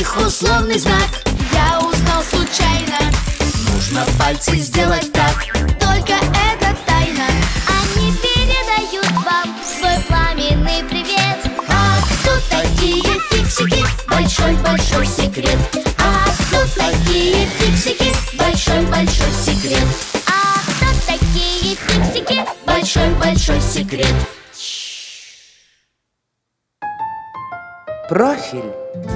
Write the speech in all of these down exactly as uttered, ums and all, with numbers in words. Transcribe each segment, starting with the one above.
их условный знак. Я узнал случайно. Нужно пальцы сделать так. Только это тайна. Они передают вам свой пламенный привет. А кто такие фиксики? Большой-большой секрет. А кто такие фиксики? Большой-большой секрет. А кто такие фиксики? Большой-большой секрет. Профиль.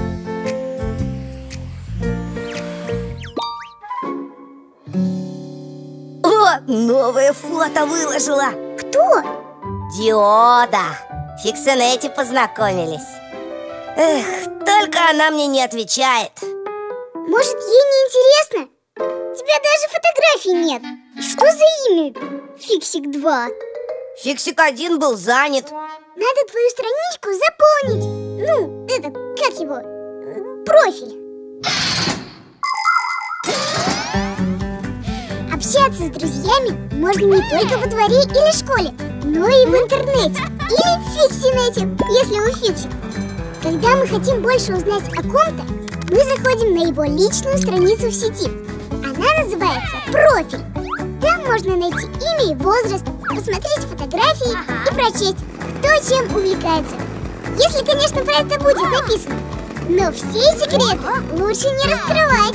О, новое фото выложила. Кто? Диода. В Фиксинете познакомились. Эх, только она мне не отвечает. Может, ей не интересно? У тебя даже фотографий нет. Что за имя? Фиксик два. Фиксик один был занят. Надо твою страничку заполнить. Ну, это, как его? Профиль. Общаться с друзьями можно не только во дворе или школе, но и в интернете. Или в Фиксинете, если вы фиксик. Когда мы хотим больше узнать о ком-то, мы заходим на его личную страницу в сети. Она называется «Профиль». Там можно найти имя и возраст, посмотреть фотографии и прочесть, кто чем увлекается. Если, конечно, про это будет написано. Но все секреты лучше не раскрывать.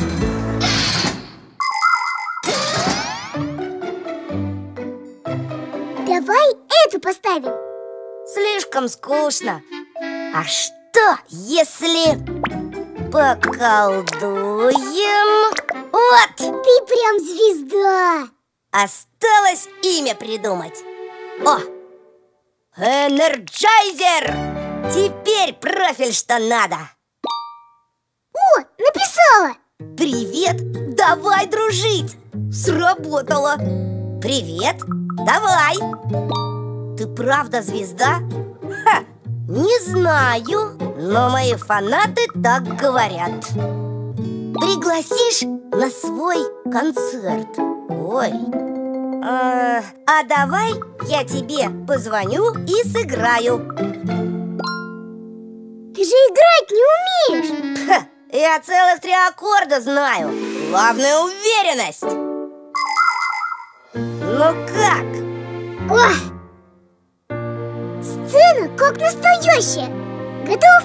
Давай эту поставим. Слишком скучно. А что, если поколдуем? Вот! Ты прям звезда. Осталось имя придумать. О! Энерджайзер! Теперь профиль что надо. О, написала. Привет, давай дружить. Сработало. Привет, давай. Ты правда звезда? Ха, не знаю, но мои фанаты так говорят. Пригласишь на свой концерт? Ой. А, а давай я тебе позвоню и сыграю. Ты же играть не умеешь. Ха, я целых три аккорда знаю. Главное уверенность. Ну как? Ой! Сцена как настоящая. Готов?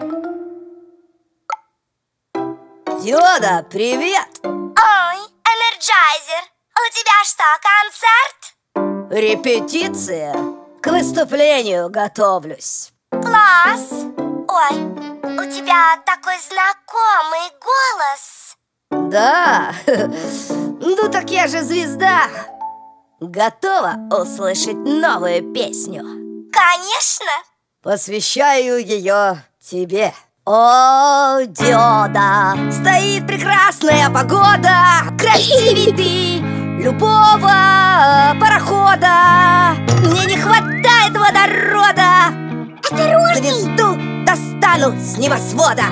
Диода, привет! Ой, Энерджайзер, у тебя что, концерт? Репетиция. К выступлению готовлюсь. Класс! Ой, у тебя такой знакомый голос. Да, ну так я же звезда. Готова услышать новую песню? Конечно! Посвящаю ее тебе. О, Диода, стоит прекрасная погода. Красивей ты любого парохода. Мне не хватает водорода. Осторожней! Звезду достану с небосвода.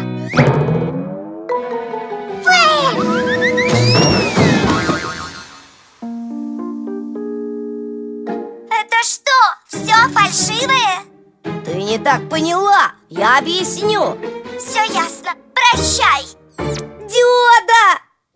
Это что, все фальшивое? Ты не так поняла, я объясню. Все ясно, прощай. Диода!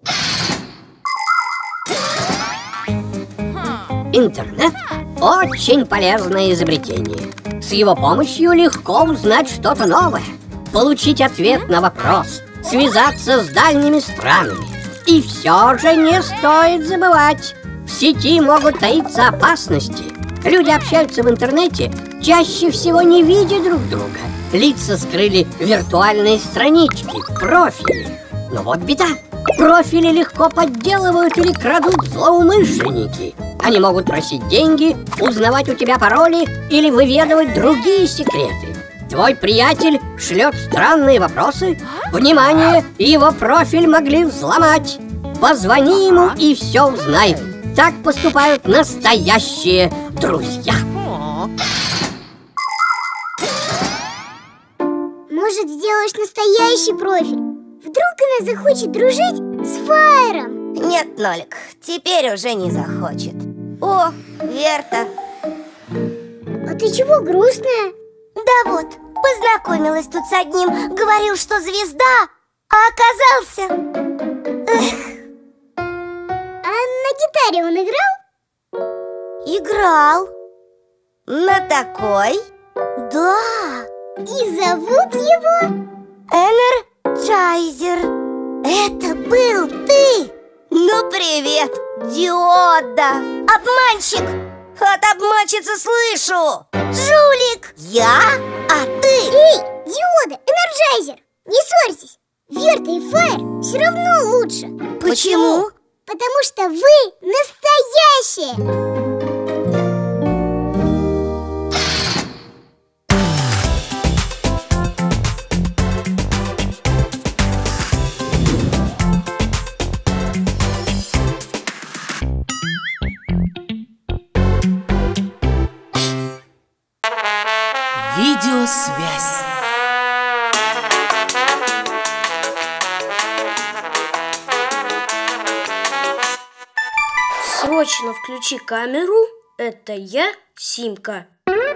Интернет – очень полезное изобретение. С его помощью легко узнать что-то новое, получить ответ на вопрос, связаться с дальними странами. И все же не стоит забывать, в сети могут таиться опасности. Люди общаются в интернете, чаще всего не видя друг друга. Лица скрыли виртуальные странички, профили. Но вот беда. Профили легко подделывают или крадут злоумышленники. Они могут просить деньги, узнавать у тебя пароли или выведывать другие секреты. Твой приятель шлет странные вопросы. Внимание, его профиль могли взломать. Позвони ему и все узнай. Так поступают настоящие друзья. Может, сделаешь настоящий профиль? Вдруг она захочет дружить с Фаером? Нет, Нолик, теперь уже не захочет. О, Верта. А ты чего грустная? Да вот, познакомилась тут с одним, говорил, что звезда, а оказался... Эх. А на гитаре он играл? Играл. На такой? Да. И зовут его? Энерджайзер. Это был ты? Ну, привет, Диода. Обманщик! От обманщицы слышу. Жулик. Я? А ты? Эй, Диода, Энерджайзер, не ссорьтесь. Верта и Фаер все равно лучше. Почему? Потому что вы настоящие. Видеосвязь. Срочно включи камеру. Это я, Симка.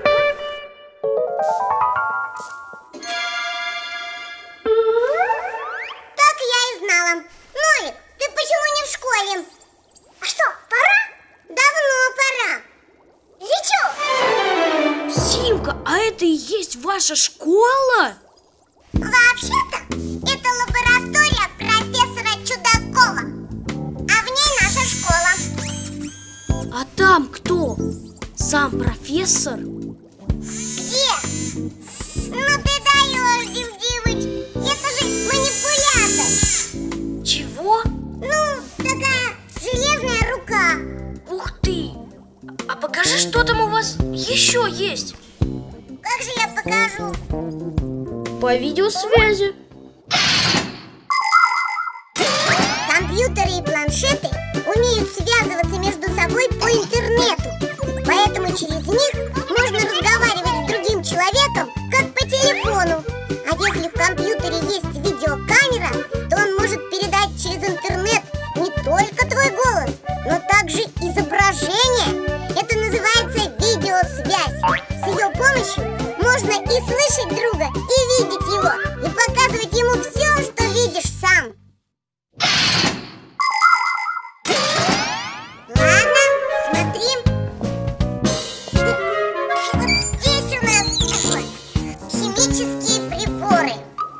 Так я и знала. Нолик, ты почему не в школе? А что, пора? Давно пора. Лечу. Симка, а это и есть ваша школа? Вообще-то, это лаборатория профессора Чудакова. А в ней наша школа. А там кто? Сам профессор? Где? Ну ты даешь, Дим Димыч. Это же манипулятор. Чего? Ну, такая железная рука. Ух ты! А покажи, что там у вас еще есть. Как же я покажу? По видеосвязи. Компьютеры и планшеты умеют связываться между собой по интернету. Поэтому через них можно разговаривать с другим человеком, как по телефону. А если в компьютере есть видеокамера, то он может передать через интернет не только твой голос, но также изображение. Это называется видеосвязь. С ее помощью можно и слышать друга, и видеть его, и показывать ему все, что видишь сам. Ладно, смотри. Вот здесь у нас химические приборы.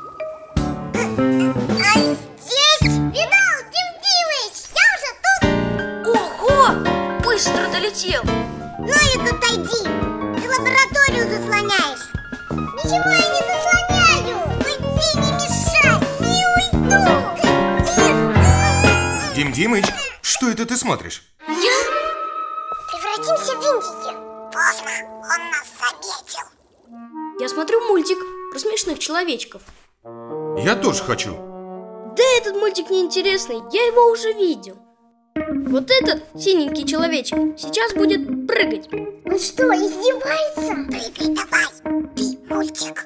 А здесь... Видал, Дим Димыч, я уже тут. Ого! Быстро долетел. Нолик, отойди. Ты лабораторию заслоняешь. Ничего я не заслоняю. Уйди, не мешай. Не уйду. Дим Димыч, что это ты смотришь? Превратимся в винтики. Поздно, он нас заметил. Я смотрю мультик про смешных человечков. Я тоже хочу. Да этот мультик неинтересный, я его уже видел. Вот этот синенький человечек сейчас будет прыгать. Он что, издевается? Прыгай давай, ты мультик.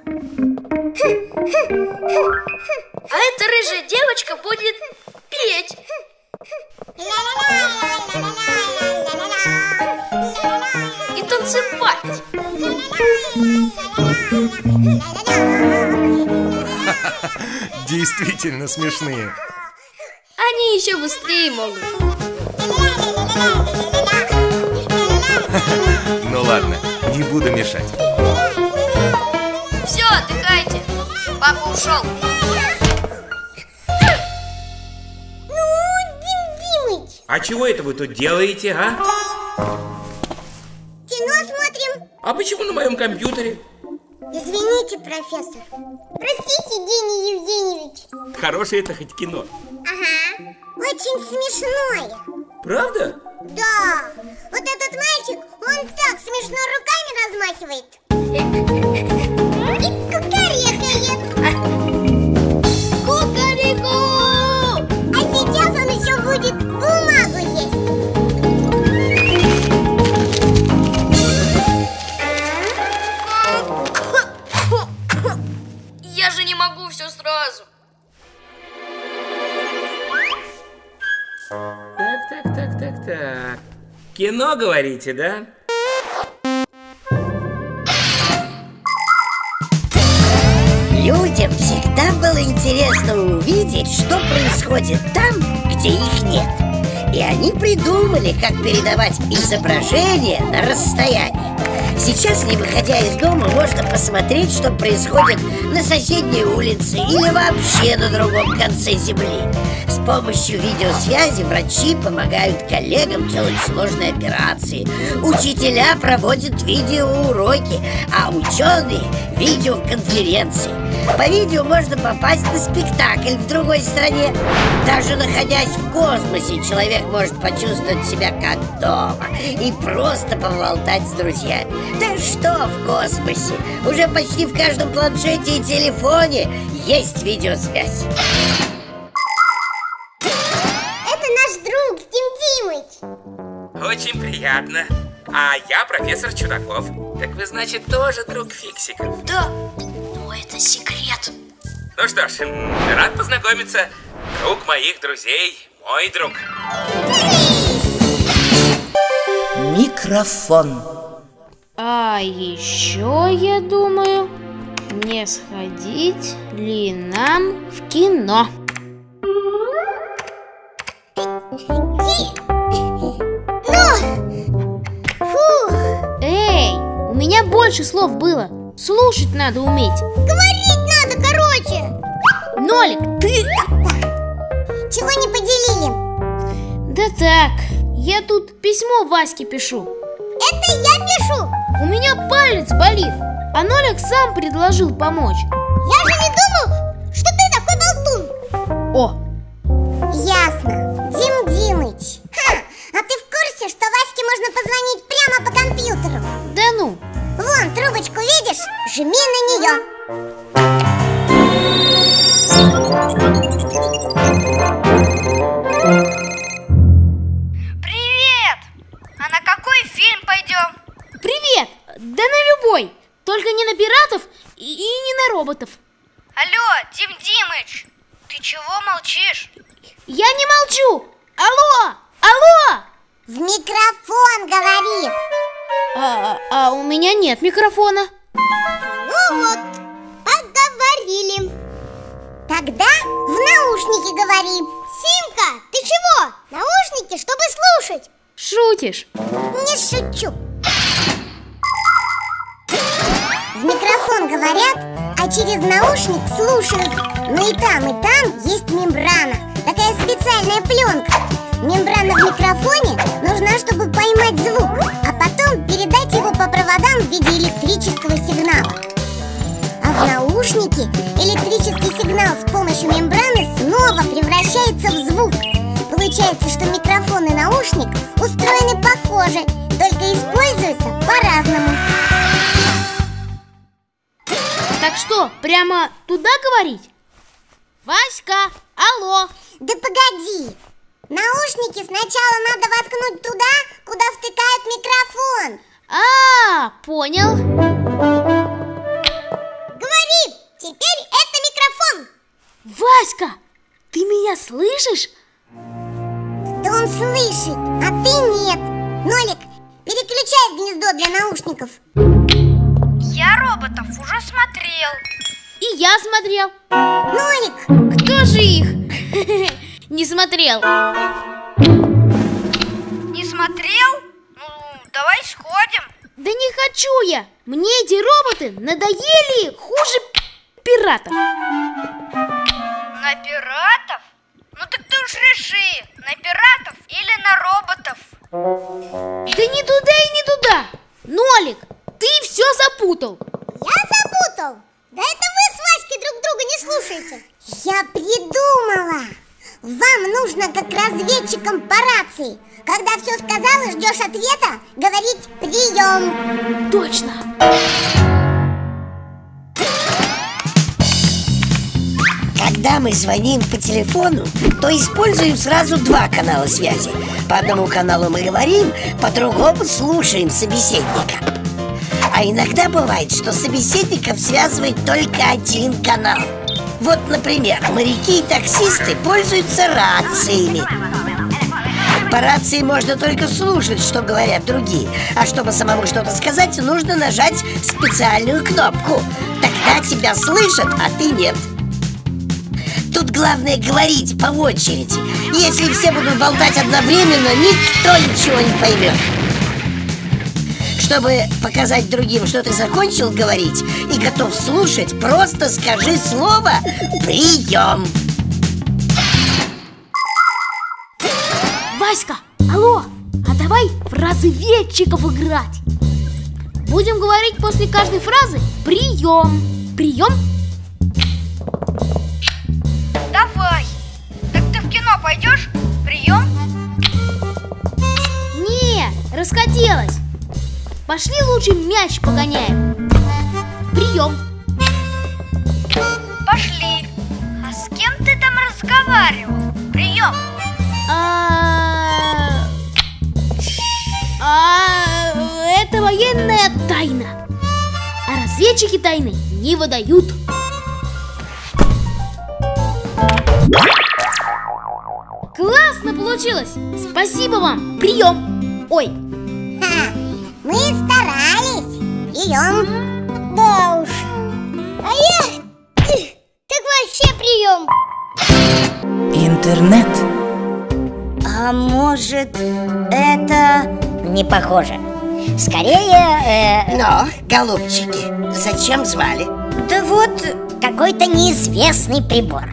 А эта рыжая девочка будет петь. И танцевать. Действительно смешные. Они еще быстрее могут. Ну ладно, не буду мешать. Все, отдыхайте. Папа ушел. А чего это вы тут делаете, а? Кино смотрим. А почему на моем компьютере? Извините, профессор. Простите, Евгений Евгеньевич. Хорошее это хоть кино. Ага, очень смешное. Правда? Да, вот этот мальчик, он так смешно руками размахивает. И кукарекает. Кукареку! А сейчас он еще будет бумагу есть. Я же не могу все сразу. Так, так, так, так, так. Кино, говорите, да? Людям всегда было интересно увидеть, что происходит там, где их нет. И они придумали, как передавать изображение на расстоянии. Сейчас, не выходя из дома, можно посмотреть, что происходит на соседней улице или вообще на другом конце земли. С помощью видеосвязи врачи помогают коллегам делать сложные операции, учителя проводят видеоуроки, а ученые – видеоконференции. По видео можно попасть на спектакль в другой стране. Даже находясь в космосе, человек может почувствовать себя как дома и просто поболтать с друзьями. Да что в космосе? Уже почти в каждом планшете и телефоне есть видеосвязь. Это наш друг Дим Димыч. Очень приятно. А я профессор Чудаков. Так вы, значит, тоже друг фиксиков? Да, но это секрет. Ну что ж, рад познакомиться. Друг моих друзей, мой друг. Микрофон. А еще я думаю, не сходить ли нам в кино? Эй, у меня больше слов было. Слушать надо уметь. Говорить надо короче. Нолик, ты... Чего не поделили? Да так, я тут письмо Ваське пишу. Это я пишу. У меня палец болит, а Нолик сам предложил помочь. Я же не думал, что ты такой болтун. О! Ясно. Дим Димыч. Ха, а ты в курсе, что Ваське можно позвонить прямо по компьютеру? Да ну! Вон, трубочку видишь? Жми на нее. Привет! А на какой фильм пойдем? Привет! Да на любой! Только не на пиратов и, и не на роботов. Алло, Дим Димыч, ты чего молчишь? Я не молчу! Алло! Алло! В микрофон говори. А, а у меня нет микрофона. Ну вот, поговорили. Тогда в наушники говори. Симка, ты чего? Наушники, чтобы слушать. Шутишь? Не шучу. В микрофон говорят, а через наушник слушают. Но и там, и там есть мембрана. Такая специальная пленка. Мембрана в микрофоне нужна, чтобы поймать звук, а потом передать его по проводам в виде электрического сигнала. А в наушнике электрический сигнал с помощью мембраны снова превращается в звук. Получается, что микрофон и наушник устроены похоже, только используются по-разному. Так что, прямо туда говорить? Васька, алло! Да погоди! Наушники сначала надо воткнуть туда, куда втыкают микрофон. А, понял. Говори, теперь это микрофон. Васька, ты меня слышишь? Да он слышит, а ты нет. Нолик, переключай гнездо для наушников. Я роботов уже смотрел. И я смотрел. Нолик! Кто же их не смотрел? Не смотрел? Ну, давай сходим. Да не хочу я. Мне эти роботы надоели хуже пиратов. На пиратов? Ну так ты уж реши, на пиратов или на роботов. Да не туда и не туда. Нолик, ты все запутал. Я запутал? Да это вы с Васькой друг друга не слушаете. Я придумала. Вам нужно, как разведчикам по рации, когда все сказал и ждешь ответа, говорить прием. Точно. Когда мы звоним по телефону, то используем сразу два канала связи. По одному каналу мы говорим, по другому слушаем собеседника. А иногда бывает, что собеседников связывает только один канал. Вот, например, моряки и таксисты пользуются рациями. По рации можно только слушать, что говорят другие. А чтобы самому что-то сказать, нужно нажать специальную кнопку. Тогда тебя слышат, а ты нет. Тут главное говорить по очереди. Если все будут болтать одновременно, никто ничего не поймет. Чтобы показать другим, что ты закончил говорить и готов слушать, просто скажи слово «прием». Васька, алло, а давай в разведчиков играть. Будем говорить после каждой фразы «прием». Прием? Давай. Так ты в кино пойдешь? Прием? Не, расхотелось. Пошли лучше мяч погоняем. Прием. Пошли. А с кем ты там разговаривал? Прием. А... а... это военная тайна. А разведчики тайны не выдают. Классно получилось! Спасибо вам! Прием! Ой! Ха, мы старались! Прием! Да уж! А я... Так вообще прием! Интернет. А может, это... Не похоже. Скорее... Э... Но, голубчики, зачем звали? Да вот, какой-то неизвестный прибор.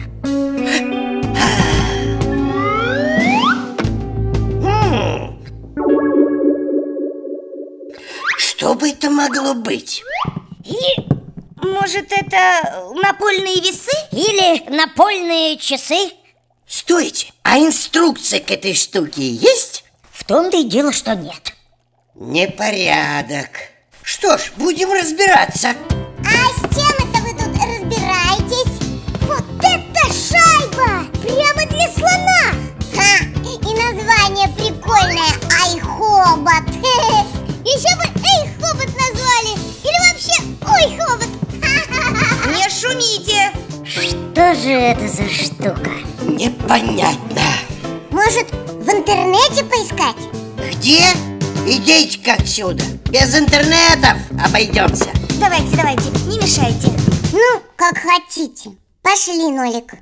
Что бы это могло быть? И, может, это напольные весы? Или напольные часы? Стойте, а инструкция к этой штуке есть? В том-то и дело, что нет. Непорядок. Что ж, будем разбираться. А с чем это вы тут разбираетесь? Вот это шайба! Прямо для слона! Ха! И название прикольное — Ай-Хобот. Еще бы Эй-Хобот назвали. Или вообще Ой-Хобот. Не шумите! Что же это за штука? Непонятно. Может, в интернете поискать? Где? Идите-ка отсюда. Без интернетов обойдемся. Давайте, давайте, не мешайте. Ну, как хотите. Пошли, Нолик.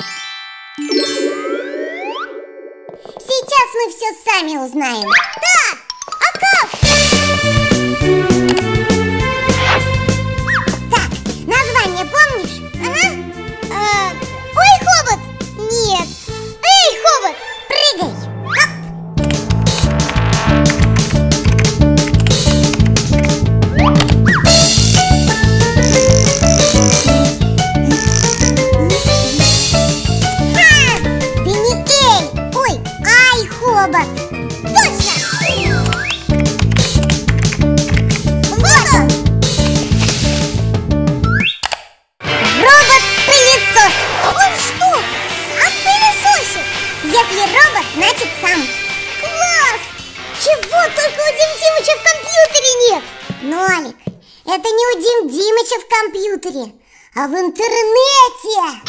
Сейчас мы все сами узнаем. Да! А как? Так, название помнишь? Ага. А, Ой, Хобот! Нет. Эй, Хобот! Прыгай! Оп! Ха! Да не эй! Ой, Ай, Хобот! Точно! Вот он! Робот-пылесос! Он что, сам пылесосит? Если робот, значит сам. Класс! Чего только у Дим Димыча в компьютере нет? Нолик, это не у Дим Димыча в компьютере, а в интернете.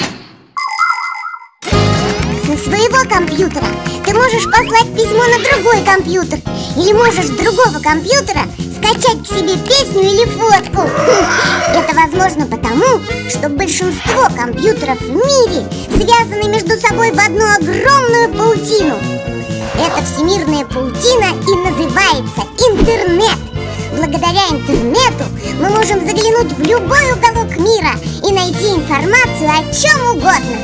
Со своего компьютера ты можешь послать письмо на другой компьютер. Или можешь с другого компьютера скачать к себе песню или фотку. Это возможно потому, что большинство компьютеров в мире связаны между собой в одну огромную паутину. Эта всемирная паутина и называется интернет. Благодаря интернету мы можем заглянуть в любой уголок мира и найти информацию о чем угодно.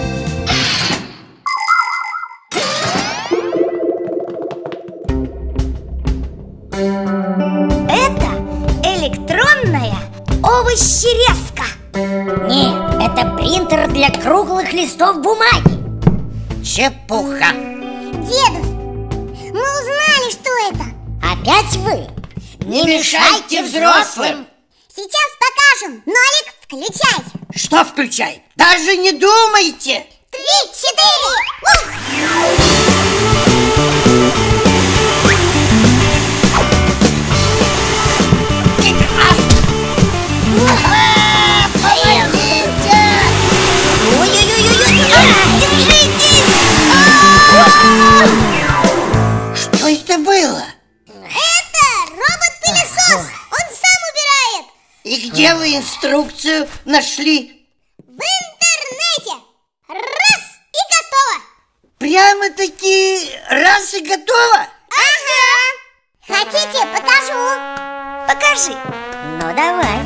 Это электронная овощерезка. Нет, это принтер для круглых листов бумаги. Чепуха. Дедус, мы узнали, что это. Опять вы? Не мешайте взрослым. Сейчас покажем. Нолик, включай. Что включай? Даже не думайте. Три, четыре. Ух! информацию нашли? В интернете! Раз и готово! Прямо-таки раз и готово? Ага! Хотите, покажу? Покажи. Ну, давай.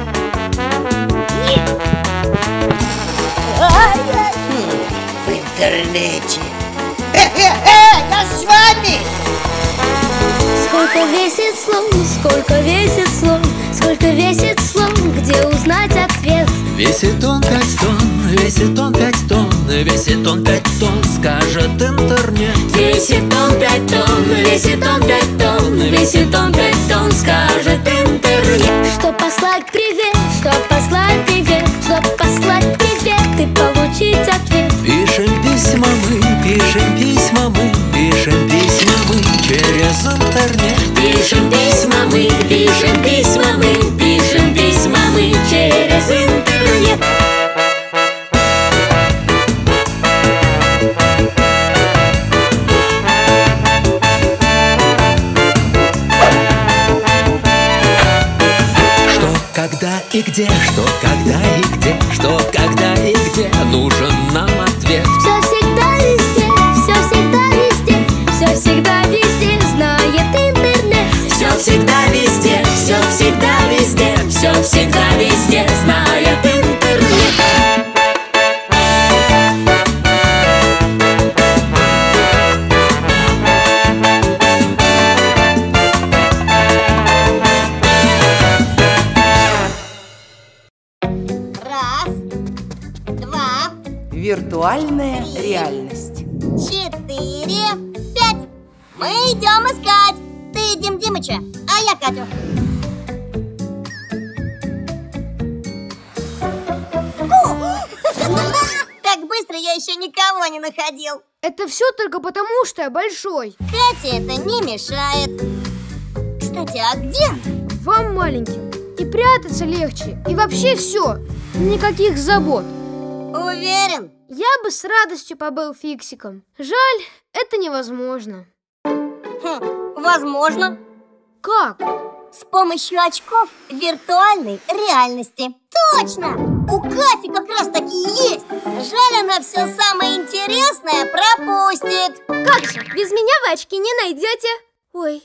В интернете. Э-э-э, я с вами! Сколько весит слон, сколько весит слон, сколько весит слон, где узнать ответ? Весит он пять тонн, весит он пять тонн, весит он пять тонн, скажет интернет. Весит он пять тонн, весит он пять тонн, весит он пять тонн, скажет интернет. Чтоб послать привет, чтоб послать привет, чтоб послать привет и получить ответ. Пишем письма мы, пишем письма мы, пишем письма мы через интернет. Пишем письма мы, пишем письма мы, пишем письма мы через интернет. Что, когда и где, что, когда и где, что, когда и где нужен нам ответ. Все всегда везде, все всегда везде, все всегда везде знает интернет. Все всегда везде, все всегда везде, все всегда везде знает интернет. Раз, два, Виртуальная три, реальность. четыре, пять. Мы идем искать. Ты Дим Димыча, а я Катю. Так быстро я еще никого не находил. Это все только потому, что я большой. Кате это не мешает. Кстати, а где она? Вам маленьким и прятаться легче, и вообще все. Никаких забот. Уверен? Я бы с радостью побыл фиксиком. Жаль, это невозможно. Хм, возможно. Как? С помощью очков виртуальной реальности. Точно! У Кати как раз такие есть. Жаль, она все самое интересное пропустит. Как же, без меня вы очки не найдете. Ой.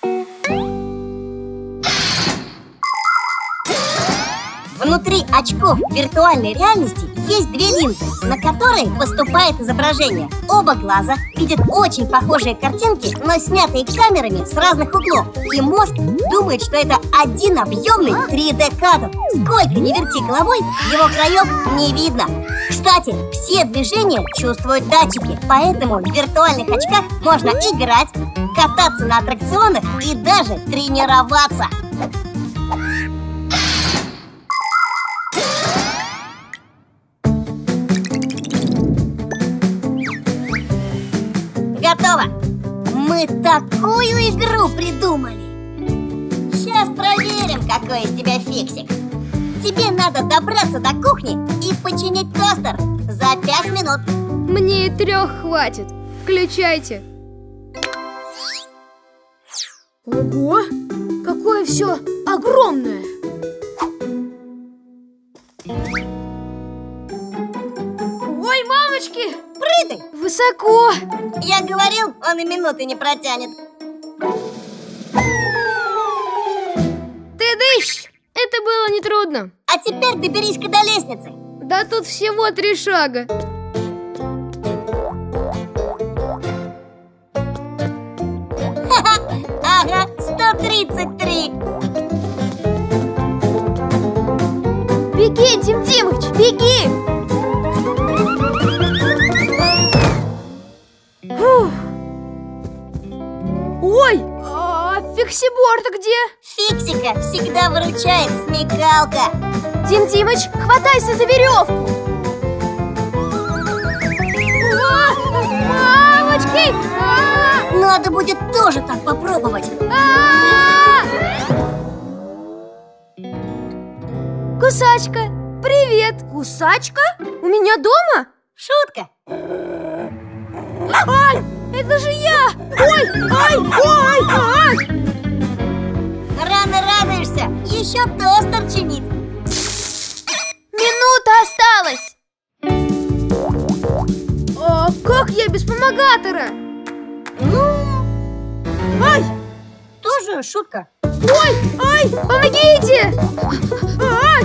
Внутри очков виртуальной реальности есть две линзы, на которые поступает изображение. Оба глаза видят очень похожие картинки, но снятые камерами с разных углов. И мозг думает, что это один объемный три дэ кадр. Сколько ни верти головой, его краев не видно. Кстати, все движения чувствуют датчики, поэтому в виртуальных очках можно играть, кататься на аттракционах и даже тренироваться. Готово! Мы такую игру придумали! Сейчас проверим, какой из тебя фиксик. Тебе надо добраться до кухни и починить тостер за пять минут. Мне и трех хватит. Включайте. Ого! Какое все огромное! Ой, мамочки! Прыгай! Высоко! Я говорил, он и минуты не протянет. Ты дышь! Это было нетрудно. А теперь доберись-ка до лестницы. Да тут всего три шага. Ага, сто тридцать три. Беги, Дим Димыч, беги! Фух. Ой, а фиксиборд где? Фиксика всегда выручает смекалка. Дим Димыч, хватайся за веревку. О, мамочки! А-а-а! Надо будет тоже так попробовать. Кусачка, привет! Кусачка? У меня дома? Шутка. Ай, это же я! Ой, ай, ой, ай! Рано радуешься, еще тостер чинит. Ох, я без вспомогатора. Ну, ай! Тоже шутка. Ой, ай, помогите! Ай!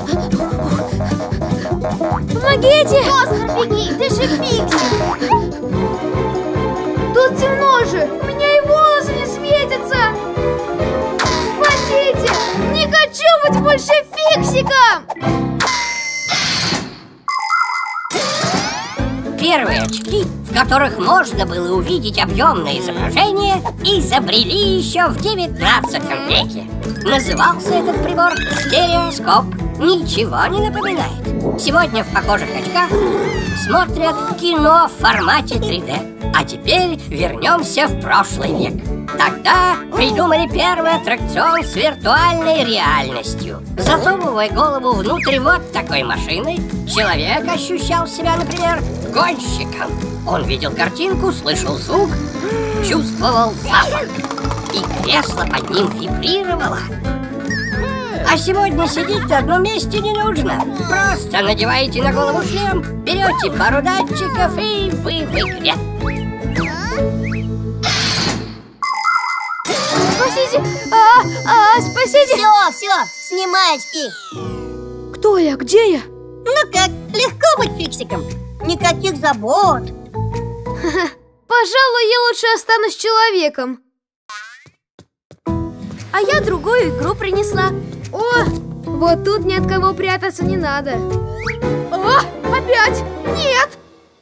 Помогите! Оскар, беги, ты же Фиксик. Тут темно же, у меня и волосы не светятся. Спасите! Не хочу быть больше Фиксиком! Первые очки, в которых можно было увидеть объемное изображение, изобрели еще в девятнадцатом веке. Назывался этот прибор стереоскоп. Ничего не напоминает. Сегодня в похожих очках смотрят кино в формате три дэ. А теперь вернемся в прошлый век. Тогда придумали первый аттракцион с виртуальной реальностью. Засовывая голову внутрь вот такой машины, человек ощущал себя, например, гонщиком. Он видел картинку, слышал звук, чувствовал запах. И кресло под ним вибрировало. А сегодня сидеть на одном месте не нужно. Просто надеваете на голову шлем, берете пару датчиков, и вы в игре. Спасите! А, а, спасите! Все, все, снимай очки. Кто я? Где я? Ну как, легко быть Фиксиком. Никаких забот. Пожалуй, я лучше останусь человеком. А я другую игру принесла. О, вот тут ни от кого прятаться не надо. О, опять! Нет!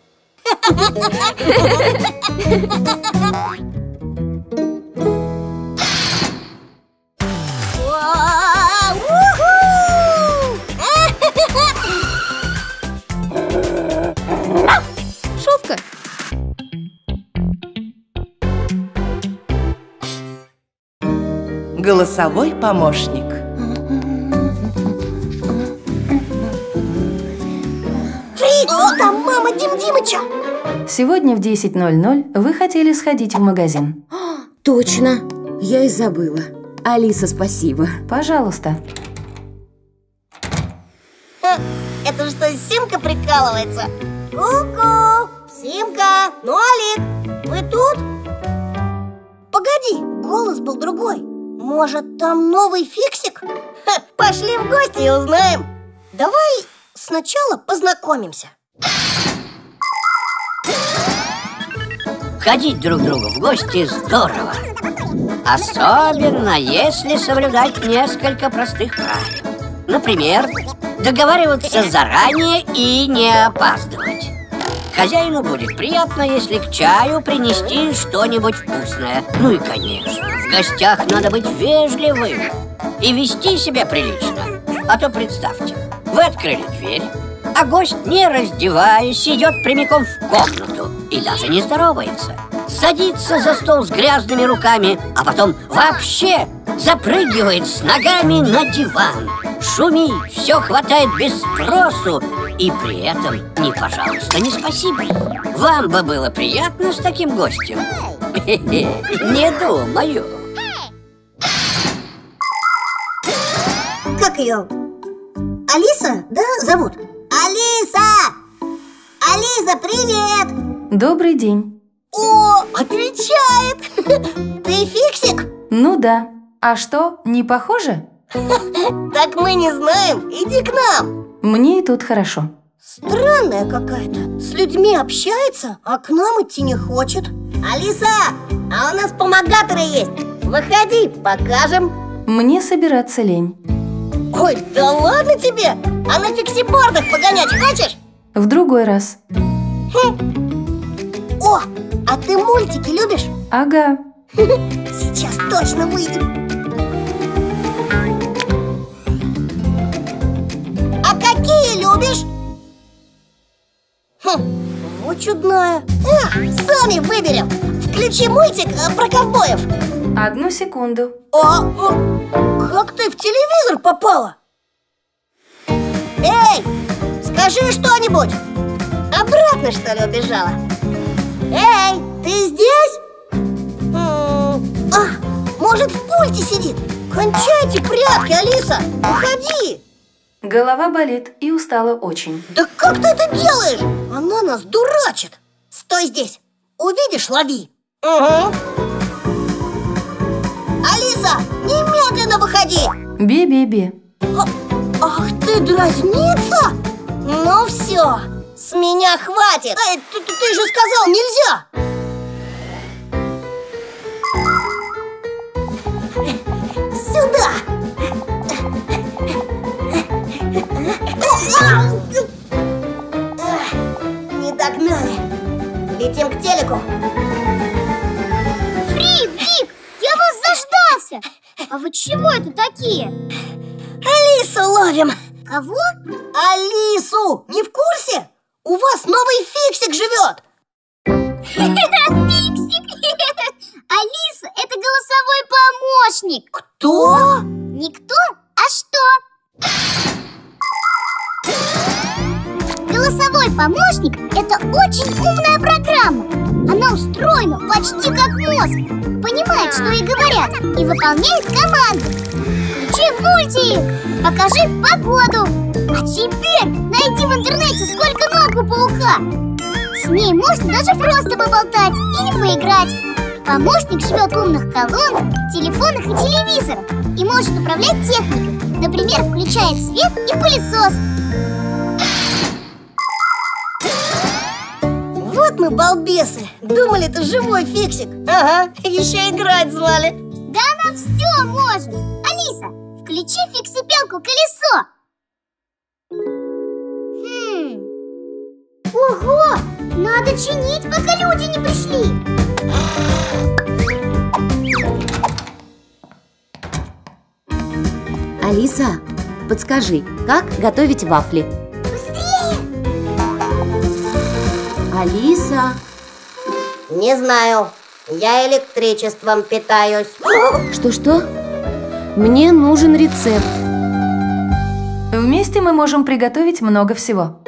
Шутка. Голосовой помощник. О, там мама Дим Димыча. Сегодня в десять ноль ноль вы хотели сходить в магазин. Точно, я и забыла. Алиса, спасибо. Пожалуйста. Это что, Симка прикалывается? Ку-ку, Симка, ну, Алик, вы тут? Погоди, голос был другой. Может, там новый Фиксик? Ха, пошли в гости и узнаем. Давай сначала познакомимся. Ходить друг к другу в гости здорово. Особенно, если соблюдать несколько простых правил. Например, договариваться заранее и не опаздывать. Хозяину будет приятно, если к чаю принести что-нибудь вкусное. Ну и, конечно, в гостях надо быть вежливым и вести себя прилично. А то представьте, вы открыли дверь, а гость, не раздеваясь, идет прямиком в комнату и даже не здоровается. Садится за стол с грязными руками, а потом вообще запрыгивает с ногами на диван. Шумит, все хватает без спросу, и при этом ни пожалуйста, ни спасибо. Вам бы было приятно с таким гостем? Не думаю. Как ее? Алиса, да, зовут? Алиса! Алиса, привет! Добрый день. О, отвечает! Ты Фиксик? Ну да. А что, не похоже? Так мы не знаем, иди к нам. Мне и тут хорошо. Странная какая-то. С людьми общается, а к нам идти не хочет. Алиса, а у нас помогаторы есть. Выходи, покажем. Мне собираться лень. Ой, да ладно тебе. А на фиксибордах погонять хочешь? В другой раз. Хм. О, а ты мультики любишь? Ага. Сейчас точно выйдем. А какие любишь? Хм, вот чудная. А, сами выберем. Включи мультик про ковбоев. Одну секунду. А, а, как ты в телевизор попала? Эй, скажи что-нибудь. Обратно, что ли, убежала? Эй, ты здесь? М-м, а, может, в пульте сидит? Кончайте прятки, Алиса, уходи. Голова болит и устала очень. Да как ты это делаешь? Она нас дурачит. стой здесь. Увидишь, лови. Угу. Алиса, немедленно выходи. Би-би-би. Ах ты дразнится? Ну все, с меня хватит. Эй, ты, ты, ты же сказал, нельзя. Сюда. Не догнали. Летим к телеку. Фрип, Бип, я вас заждался. А вы чего это такие? Алису ловим. Кого? Алису! Не в курсе? У вас новый фиксик живет. Фиксик? Алиса, это голосовой помощник. Кто? Никто? А что? Голосовой помощник – это очень умная программа. Она устроена почти как мозг. Понимает, что ей говорят, и выполняет команды. Включи мультик, покажи погоду. А теперь найди в интернете, сколько ног у паука. С ней можно даже просто поболтать или поиграть. Помощник живет в умных колонках, телефонах и телевизорах и может управлять техникой. Например, включает свет и пылесос. Вот мы балбесы. Думали, это живой фиксик. Ага, еще играть звали. Да она все может. Алиса, включи фиксипелку колесо. Хм. Ого, надо чинить, пока люди не пришли. Алиса, подскажи, как готовить вафли? Быстрее! Алиса? Не знаю. Я электричеством питаюсь. Что-что? Мне нужен рецепт. Вместе мы можем приготовить много всего.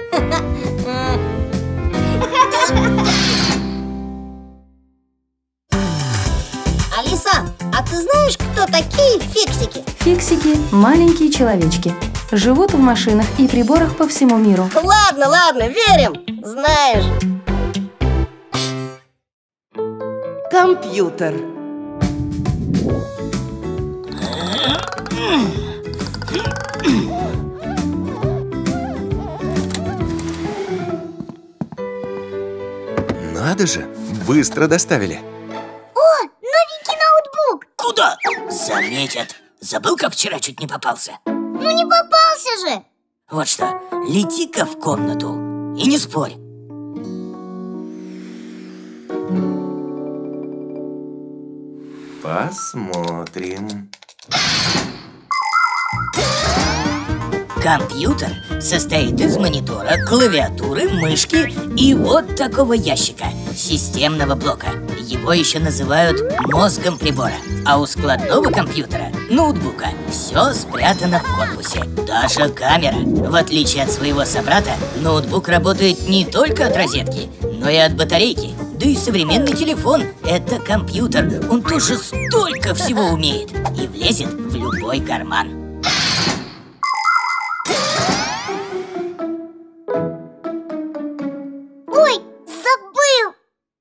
Алиса, а ты знаешь, кто такие фиксики? Фиксики – маленькие человечки. Живут в машинах и приборах по всему миру. Ладно, ладно, верим. Знаешь. Компьютер. Надо же, быстро доставили. О, новенький ноутбук. Куда? Заметят. Забыл, как вчера чуть не попался? Ну не попался же. Вот что, лети-ка в комнату и не спорь. Посмотрим. Компьютер состоит из монитора, клавиатуры, мышки и вот такого ящика – системного блока. Его еще называют мозгом прибора. А у складного компьютера, ноутбука, все спрятано в корпусе. Даже камера. В отличие от своего собрата, ноутбук работает не только от розетки, но и от батарейки. Да и современный телефон – это компьютер. Он тоже столько всего умеет и влезет в любой карман. Ой, забыл!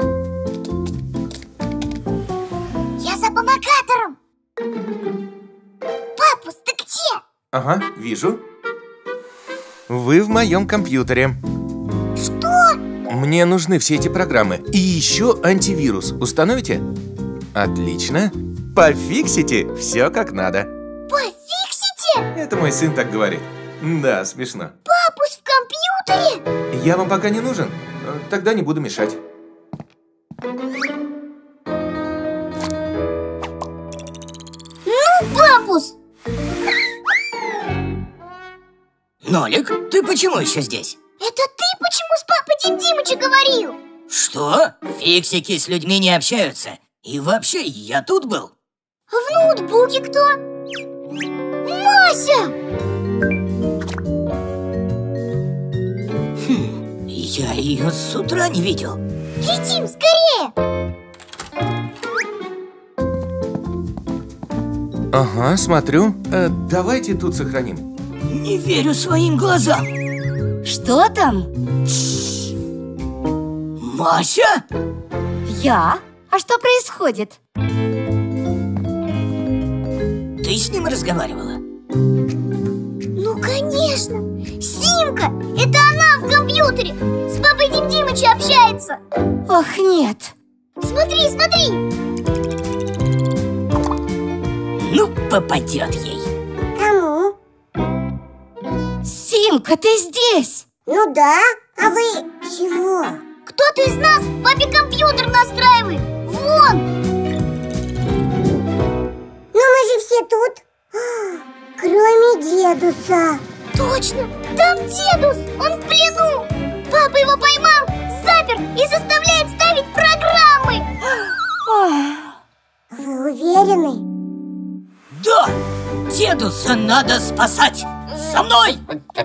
Я за помогатором. Папус, ты где? Ага, вижу. Вы в моем компьютере. Что? Мне нужны все эти программы. И еще антивирус. Установите? Отлично. Пофиксите все как надо. Пофиксите? Это мой сын так говорит. Да, смешно. Папус в компьютере? Я вам пока не нужен? Тогда не буду мешать. Ну, папус! Нолик, ты почему еще здесь? Это ты почему с папой Дим Димыча говорил? Что? Фиксики с людьми не общаются. И вообще, я тут был. В ноутбуке кто? Мася! Хм, я ее с утра не видел. Летим скорее! Ага, смотрю. Э, давайте тут сохраним. Не верю своим глазам. Что там? Мася? Я? А что происходит? Ты с ним разговаривала? Ну, конечно! Симка! Это она в компьютере! С папой Дим Димыча общается! Ох, нет! Смотри, смотри! Ну, попадет ей. Кому? Симка, ты здесь? Ну да, а вы чего? Кто-то из нас папе компьютер настраивает! Вон! Но мы же все тут, кроме дедуса. Точно, там дедус, он в плену. Папа его поймал, запер и заставляет ставить программы. Вы уверены? Да, дедуса надо спасать. За мной!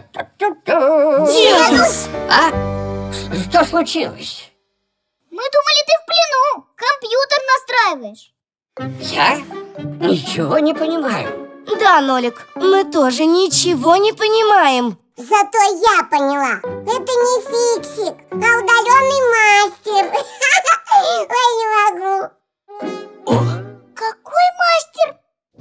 Дедус! А? Что случилось? Мы думали, ты в плену. Компьютер настраиваешь. Я? Ничего не понимаю. Да, Нолик, мы тоже ничего не понимаем. Зато я поняла. Это не фиксик, а удаленный мастер. Ой, не могу. О. Какой мастер?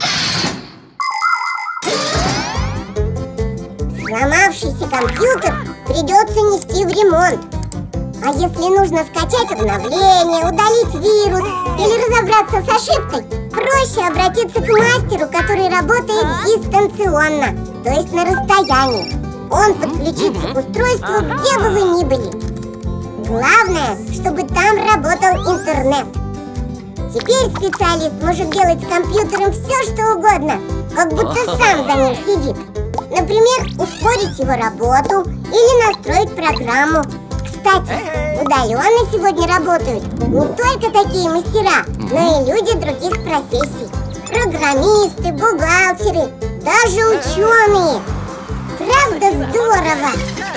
Сломавшийся компьютер придется нести в ремонт. А если нужно скачать обновление, удалить вирус или разобраться с ошибкой, проще обратиться к мастеру, который работает дистанционно, то есть на расстоянии. Он подключится к устройству, где бы вы ни были. Главное, чтобы там работал интернет. Теперь специалист может делать с компьютером все, что угодно, как будто сам за ним сидит. Например, ускорить его работу или настроить программу. Кстати, удаленно сегодня работают не только такие мастера, но и люди других профессий. Программисты, бухгалтеры, даже ученые. Правда здорово?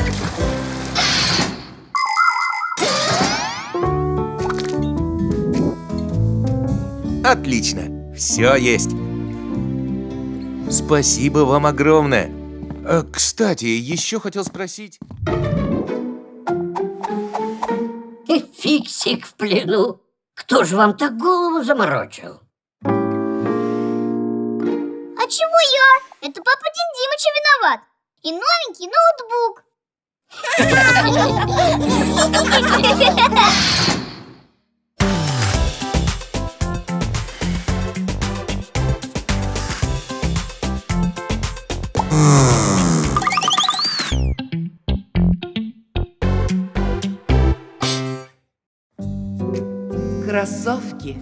Отлично, все есть. Спасибо вам огромное. А, кстати, еще хотел спросить. Фиксик в плену. Кто же вам так голову заморочил? А чего я? Это папа Дим Димыча виноват. И новенький ноутбук. Кроссовки.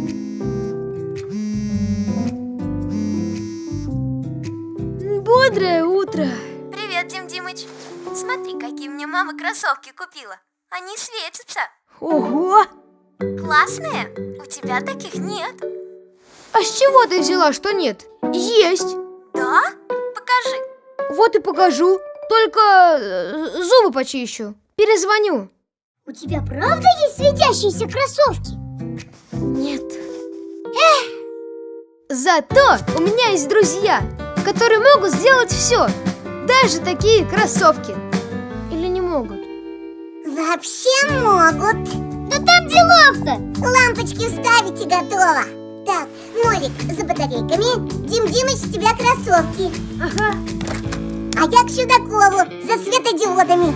Бодрое утро. Привет, Дим Димыч. Смотри, какие мне мама кроссовки купила. Они светятся. Ого! Классные. У тебя таких нет. А с чего ты взяла, что нет? Есть. Да? Покажи. Вот и покажу. Только зубы почищу. Перезвоню. У тебя правда есть светящиеся кроссовки? Нет. Эх! Зато у меня есть друзья, которые могут сделать все. Даже такие кроссовки. Или не могут? Вообще могут. Да там делов-то. Лампочки вставить и готово. Так, Нолик за батарейками, Дим Димыч, с тебя кроссовки. Ага. А я к Чудакову за светодиодами.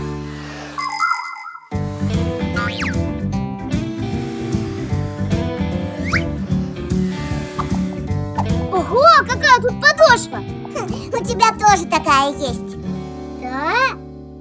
Ого, какая тут подошва! У тебя тоже такая есть. Да?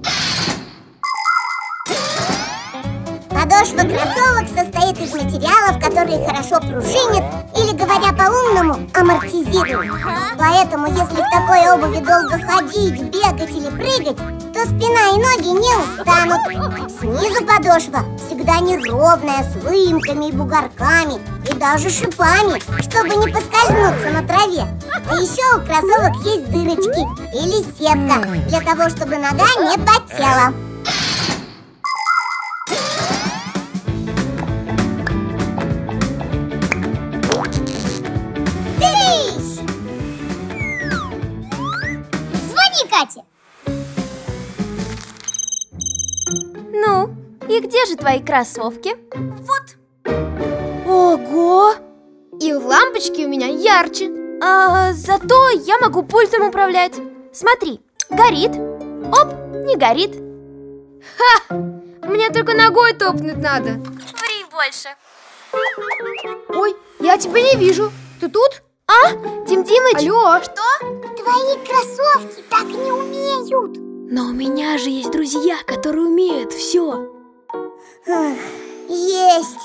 Подошва кроссовок состоит из материалов, которые хорошо пружинят или, говоря по-умному, амортизируют. Поэтому, если в такой обуви долго ходить, бегать или прыгать, то спина и ноги не устанут. Снизу подошва всегда неровная, с выемками и бугорками, и даже шипами, чтобы не поскользнуться на траве. А еще у кроссовок есть дырочки или сетка, для того, чтобы нога не потела. Звони, Катя. Ну, И где же твои кроссовки? Вот. Ого! И лампочки у меня ярче. А, зато я могу пультом управлять. Смотри, горит. Оп, не горит. Ха! Мне только ногой топнуть надо. Ври больше. Ой, я тебя не вижу. Ты тут? А? Дим Димыч? Алло. Что? Твои кроссовки так не умеют. Но у меня же есть друзья, которые умеют все. Есть.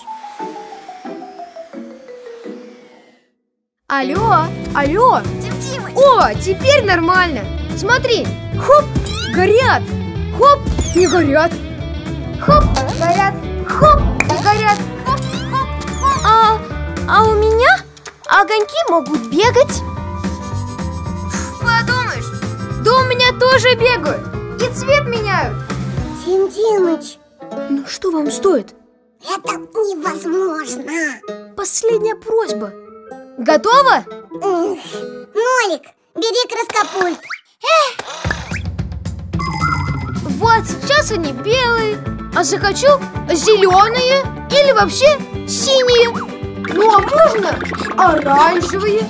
Алло, алло. Дим Димыч. О, теперь нормально. Смотри, хоп, горят. Хоп, не горят. Хоп, горят. Хоп, не горят. Хоп, хоп, хоп. А, а у меня огоньки могут бегать. Подумаешь, да у меня тоже бегают и цвет меняют. Дим Димыч, Ну что вам стоит? это невозможно. Последняя просьба. Готово? Эх, Нолик, бери краскопульт. Вот сейчас они белые, а захочу зеленые или вообще синие. Ну а можно оранжевые,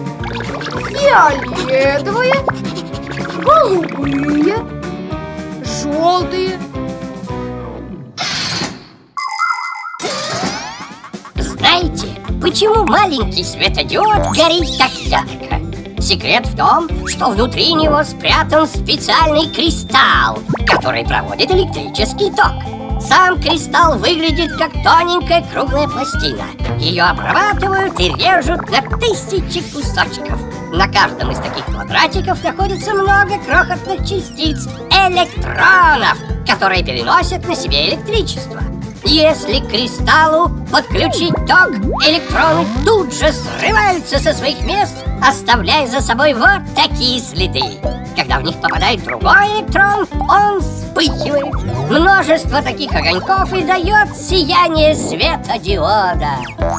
фиолетовые, голубые, желтые. Знаете, почему маленький светодиод горит так ярко? Секрет в том, что внутри него спрятан специальный кристалл, который проводит электрический ток. Сам кристалл выглядит как тоненькая круглая пластина. Ее обрабатывают и режут на тысячи кусочков. На каждом из таких квадратиков находится много крохотных частиц электронов, которые переносят на себе электричество. Если к кристаллу подключить ток, электроны тут же срываются со своих мест, оставляя за собой вот такие следы. Когда в них попадает другой электрон, он вспыхивает. Множество таких огоньков и дает сияние светодиода.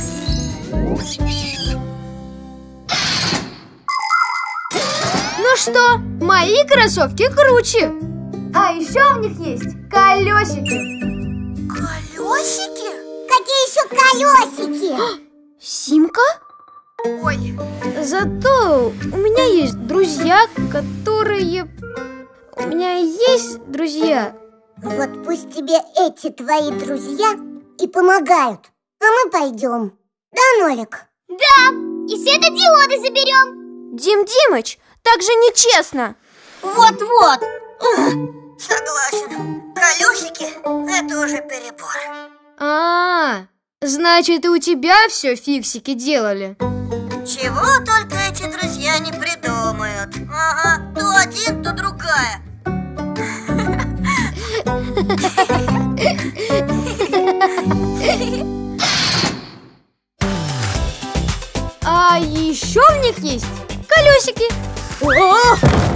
Ну что, мои кроссовки круче. А еще у них есть колесики. Колесики? Какие еще колесики? Симка? Ой, зато у меня есть друзья, которые... У меня есть друзья. Вот пусть тебе эти твои друзья и помогают. А мы пойдем. Да, Нолик? Да, и светодиоды заберем. Дим Димыч, так же нечестно. Вот-вот. Согласен. Колесики – это уже перебор. А, значит, и у тебя все фиксики делали. Чего только эти друзья не придумают. Ага, то один, то другая. А еще в них есть колесики. О!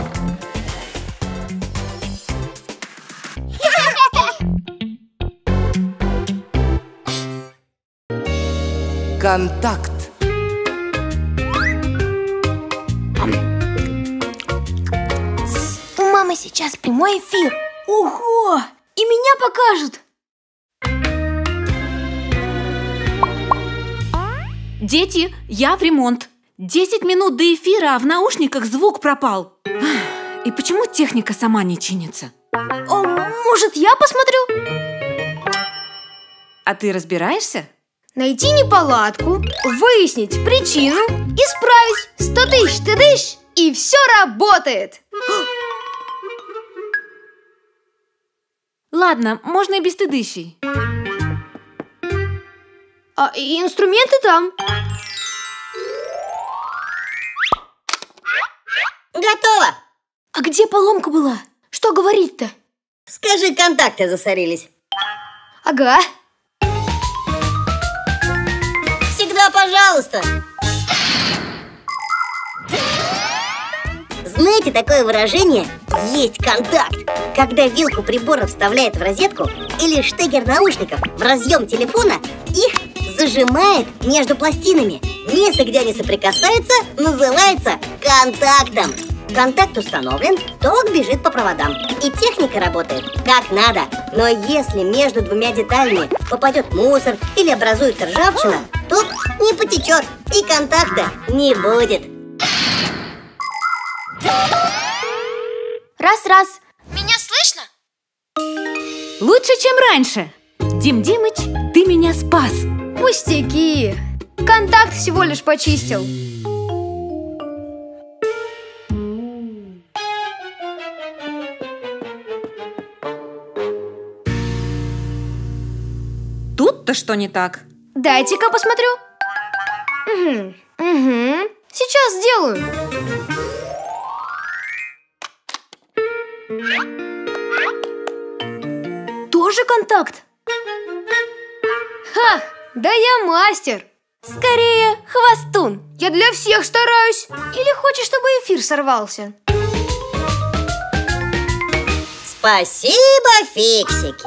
Контакт. У мамы сейчас прямой эфир. Ого! И меня покажут. Дети, я в ремонт. Десять минут до эфира, а в наушниках звук пропал. И почему техника сама не чинится? О, может, я посмотрю? А ты разбираешься? Найти неполадку, выяснить причину, исправить. Сто тысяч, ты тысяч, и все работает. Ладно, можно и без тыдыщей. А и инструменты там. Готово. А где поломка была? Что говорить-то? Скажи, контакты засорились. Ага. Всегда пожалуйста. Знаете такое выражение «есть контакт», когда вилку прибора вставляет в розетку или штекер наушников в разъем телефона, их зажимает между пластинами. Место, где они соприкасаются, называется контактом. Контакт установлен, ток бежит по проводам, и техника работает как надо. Но если между двумя деталями попадет мусор или образуется ржавчина, ток не потечет и контакта не будет. Раз-раз. Меня слышно? Лучше, чем раньше. Дим Димыч, ты меня спас. Пустяки. Контакт всего лишь почистил. Тут-то что не так? Дайте-ка посмотрю. Угу, угу. Сейчас сделаю. Тоже контакт? Ха, да я мастер. Скорее, хвостун. Я для всех стараюсь. Или хочешь, чтобы эфир сорвался? Спасибо, фиксики.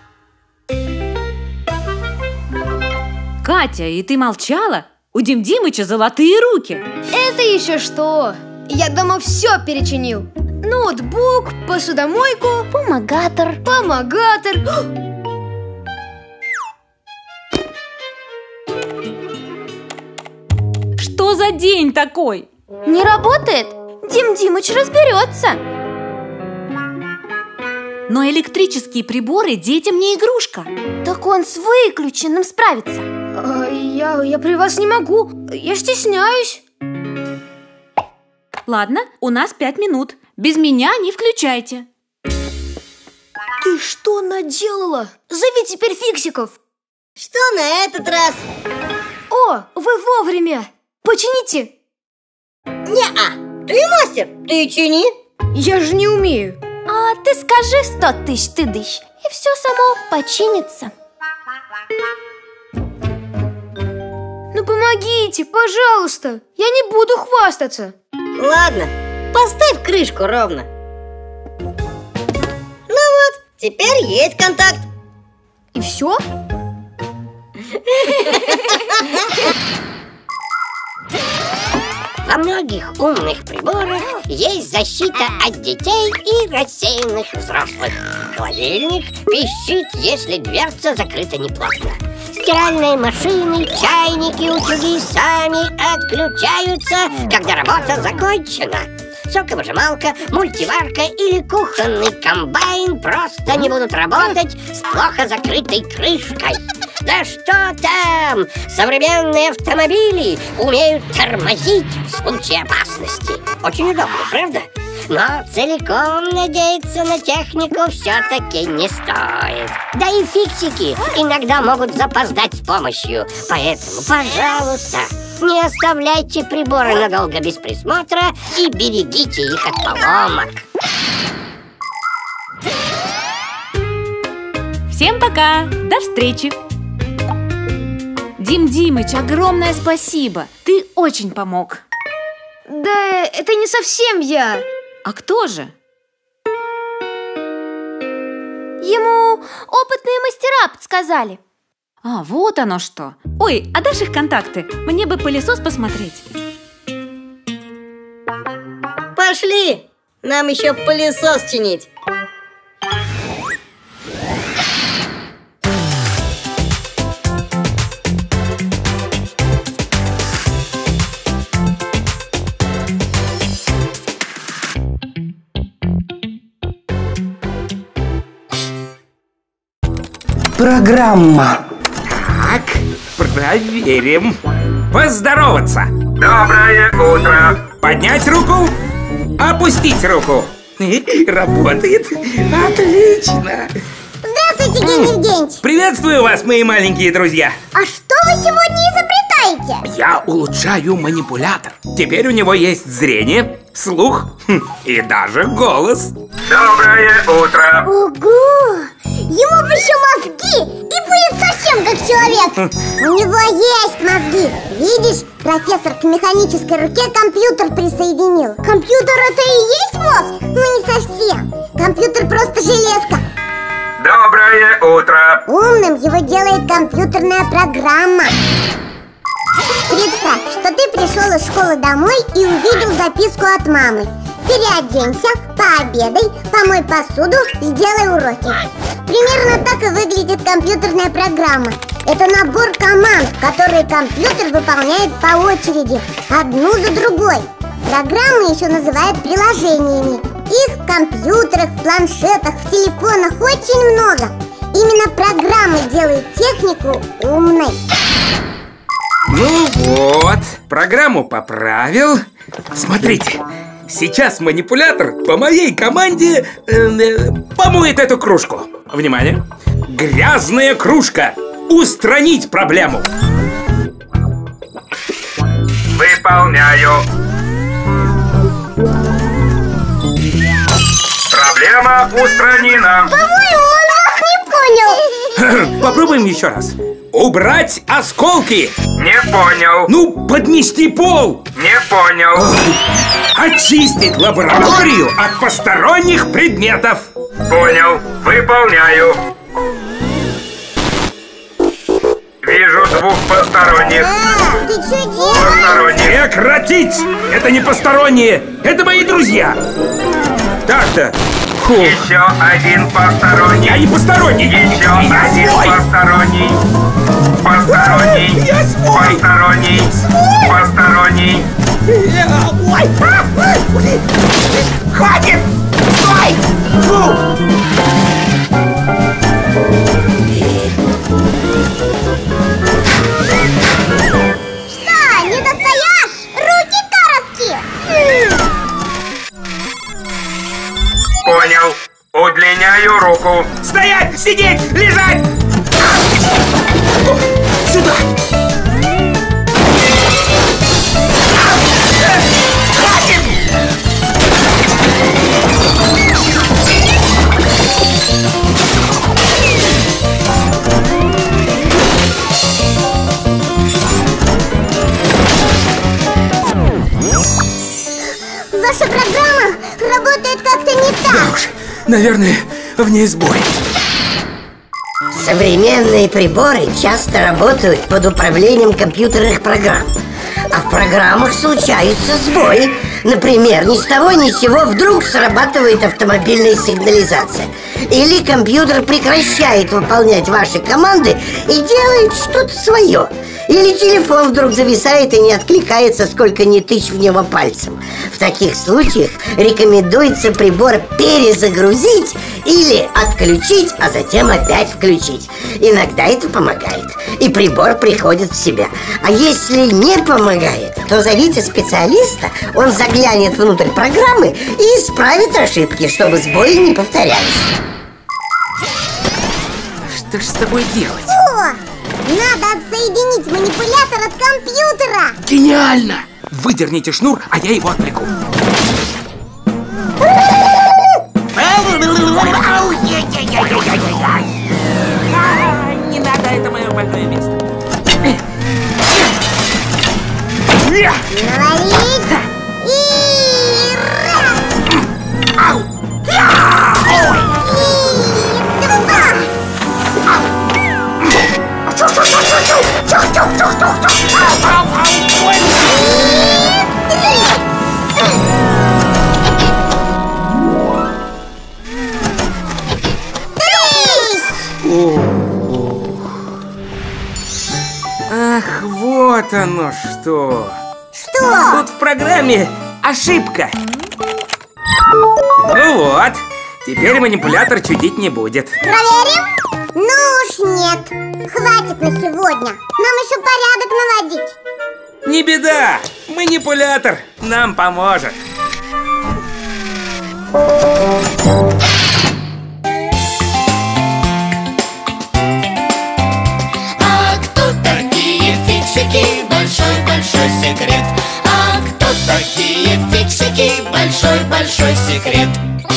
Катя, и ты молчала? У Дим Димыча золотые руки. Это еще что? Я дома все перечинил. Ноутбук, посудомойку, помогатор, помогатор. Что за день такой? Не работает? Дим Димыч разберется. Но электрические приборы детям не игрушка. Так он с выключенным справится. А, я, я при вас не могу. Я стесняюсь. Ладно, у нас пять минут. Без меня не включайте. Ты что наделала? Зови теперь фиксиков. Что на этот раз? О, вы вовремя. Почините. Не-а, ты мастер, ты чини. Я же не умею. А ты скажи сто тысяч тыдыщ, и все само починится. Ну помогите, пожалуйста. Я не буду хвастаться. Ладно, поставь крышку ровно. Ну вот, теперь есть контакт. И все? Во многих умных приборах есть защита от детей и рассеянных взрослых. Холодильник пищит, если дверца закрыта неплотно. Стиральные машины, чайники, утюги сами отключаются, когда работа закончена. Соковыжималка, мультиварка или кухонный комбайн просто не будут работать с плохо закрытой крышкой. Да что там! Современные автомобили умеют тормозить в случае опасности. Очень удобно, правда? Но целиком надеяться на технику все-таки не стоит. Да и фиксики иногда могут запоздать с помощью. Поэтому, пожалуйста, не оставляйте приборы надолго без присмотра и берегите их от поломок. Всем пока! До встречи! Дим Димыч, огромное спасибо! Ты очень помог. Да это не совсем я. А кто же? Ему опытные мастера подсказали. А, вот оно что. Ой, а дашь их контакты? Мне бы пылесос посмотреть. Пошли! Нам еще пылесос чинить. Программа. Так, проверим. Поздороваться. Доброе утро. Поднять руку. Опустить руку. Работает. Отлично. Здравствуйте, Евгений Евгеньевич. Приветствую вас, мои маленькие друзья. А что вы сегодня изобретаете? Я улучшаю манипулятор. Теперь у него есть зрение, слух и даже голос. Доброе утро. Ого! Ему бы еще мозги, и будет совсем как человек. У него есть мозги. Видишь, профессор к механической руке компьютер присоединил. Компьютер это и есть мозг? Ну не совсем. Компьютер просто железка. Доброе утро. Умным его делает компьютерная программа. Представь, что ты пришел из школы домой и увидел записку от мамы. переоденься, пообедай, помой посуду, сделай уроки. Примерно так и выглядит компьютерная программа. Это набор команд, которые компьютер выполняет по очереди, одну за другой. Программы еще называют приложениями. Их в компьютерах, в планшетах, в телефонах очень много. Именно программы делают технику умной. Ну вот, программу поправил. Смотрите, сейчас манипулятор по моей команде э, э, помоет эту кружку. Внимание! Грязная кружка! Устранить проблему! Выполняю. Проблема устранена. По-моему, он вас не понял. Попробуем еще раз. Убрать осколки. Не понял. Ну, подмести пол. Не понял. Очистить лабораторию от посторонних предметов. Понял. Выполняю. Вижу двух посторонних. А, ты что делаешь? Посторонних. Прекратить! Это не посторонние, это мои друзья. Так-то. Фу. Еще один посторонний. Я не посторонний. Еще Я один свой. посторонний. Посторонний. Я свой. Посторонний. Свой. Посторонний. Ой. Хватит! Стой! Фу! Что, не достаешь? Руки короткие. Понял. Удлиняю руку. Стоять! Сидеть! Лежать! Сюда! Хватит! Ваша программа работает как-то не так. Да уж, наверное, в ней сбой. Современные приборы часто работают под управлением компьютерных программ. А в программах случаются сбои. Например, ни с того ни с сего вдруг срабатывает автомобильная сигнализация. Или компьютер прекращает выполнять ваши команды и делает что-то свое. Или телефон вдруг зависает и не откликается, сколько ни тычь в него пальцем. В таких случаях рекомендуется прибор перезагрузить или отключить, а затем опять включить. Иногда это помогает, и прибор приходит в себя. А если не помогает, то зовите специалиста, он заглянет внутрь программы и исправит ошибки, чтобы сбои не повторялись. Что ж с тобой делать? О, надо отсоединить манипулятор от компьютера. Гениально! Выдерните шнур, а я его отвлеку. Не надо, это мое больное место. Навались. И раз. Ау! И Ах, вот оно что! Что? Тут в программе ошибка. Ну вот, теперь манипулятор чудить не будет. Проверим? Ну уж нет. Хватит на сегодня. Нам еще порядок наводить. Не беда, манипулятор нам поможет. А кто такие фиксики? Большой-большой секрет. А кто такие фиксики? Большой-большой секрет.